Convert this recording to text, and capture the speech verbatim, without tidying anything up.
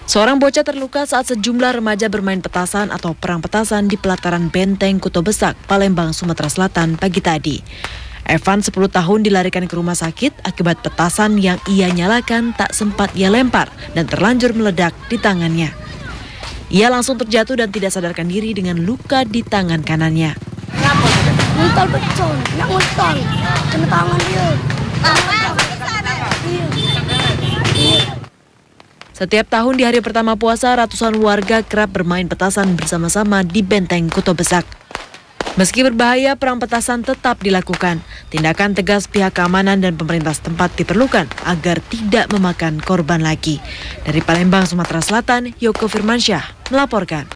Seorang bocah terluka saat sejumlah remaja bermain petasan atau perang petasan di pelataran Benteng Kuto Besak, Palembang, Sumatera Selatan pagi tadi. Evan sepuluh tahun dilarikan ke rumah sakit akibat petasan yang ia nyalakan tak sempat ia lempar dan terlanjur meledak di tangannya. Ia langsung terjatuh dan tidak sadarkan diri dengan luka di tangan kanannya. Muntol pecah, nak muntol, kena tangan dia. Setiap tahun di hari pertama puasa, ratusan warga kerap bermain petasan bersama-sama di Benteng Kuto Besak. Meski berbahaya, perang petasan tetap dilakukan. Tindakan tegas pihak keamanan dan pemerintah setempat diperlukan agar tidak memakan korban lagi. Dari Palembang, Sumatera Selatan, Yoko Firmansyah melaporkan.